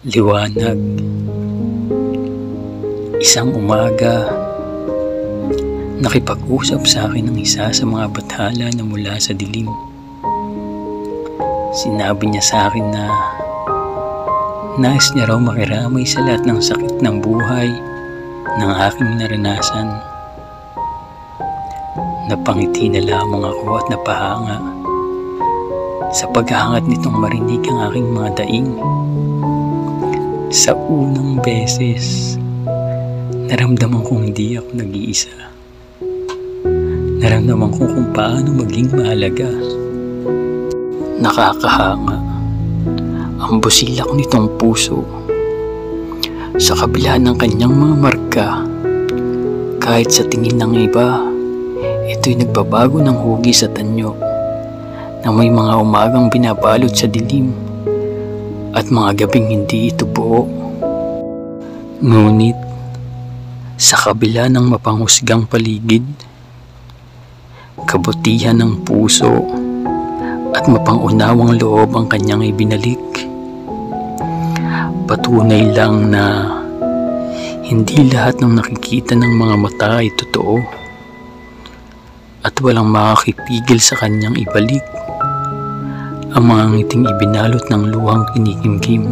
Liwanag. Isang umaga, nakipag-usap sa akin ang isa sa mga bathala na mula sa dilim. Sinabi niya sa akin na nais niya raw makiramay sa lahat ng sakit ng buhay ng aking naranasan. Napangiti na lamang ako at napahanga sa paghahangat nitong marinig ang aking mga daing. Sa unang beses, naramdaman kong hindi ako nag-iisa. Naramdaman ko kung paano maging mahalaga. Nakakahanga ang busilak nitong puso. Sa kabila ng kanyang mga marka, kahit sa tingin ng iba, ito'y nagbabago ng hugis sa tanyo na may mga umagang binabalot sa dilim at mga gabing hindi ito buo. Ngunit sa kabila ng mapanghusgang paligid, kabutihan ng puso at mapangunawang loob ang kanyang ibinalik. Patunay lang na hindi lahat ng nakikita ng mga mata ay totoo at walang makakipigil sa kanyang ibalik ang mga ngiting ibinalot ng luhang kinikimkim.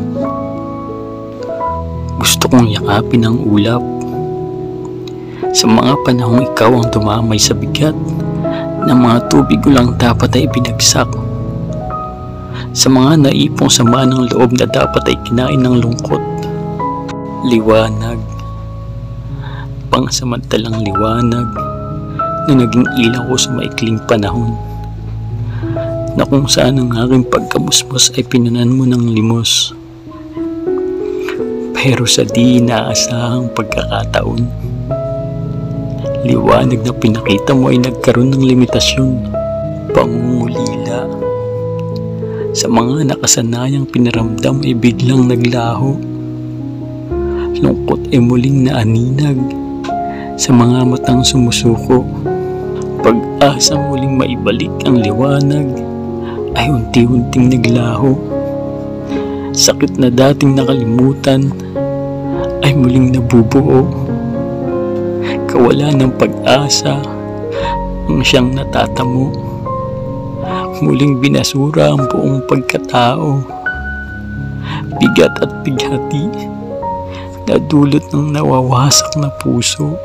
Gusto kong yakapin ang ulap sa mga panahong ikaw ang tumamay sa bigat ng mga tubig ko lang dapat ay binagsak, sa mga naipong sama ng loob na dapat ay kinain ng lungkot. Liwanag, pansamantalang liwanag na naging ilaw ko sa maikling panahon, na kung saan ang aking pagkamusmos ay pinanan mo ng limos. Pero sa di inaasahang pagkakataon, liwanag na pinakita mo ay nagkaroon ng limitasyon, pangungulila. Sa mga nakasanayang pinaramdam ay biglang naglaho. Lungkot ay muling naaninag sa mga matang sumusuko. Pag-asa muling maibalik ang liwanag ay unti-unting naglaho. Sakit na dating nakalimutan ay muling nabubuo. Kawalan ng pag-asa ang siyang natatamo. Muling binasura ang buong pagkatao. Bigat at bighati na dulot ng nawawasak na puso.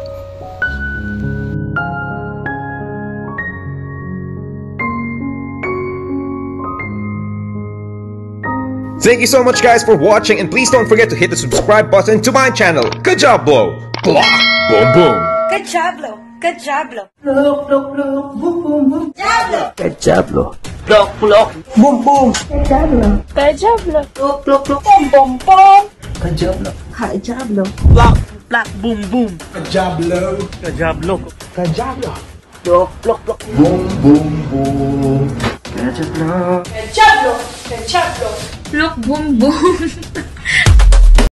Thank you so much guys for watching, and please don't forget to hit the subscribe button to my channel. Good job, Blow! Blah! Boom boom! Good job, Blow! Good job, Blow! Look, look, look, boom, boom, boom! Jablo! Good job, Lo. Look, look, boom, boom. Good job, Blow! Good job, Lo. Look, look, look, Boom, boom, boom! good job, look. Good job, Blow! Black, black, boom, boom. Good job, Blow! Good job, look. Good job, Blow! Look, look, look. Boom boom boom! Good job, look. Good job, Blow! Good job, Blow! Look, boom, boom.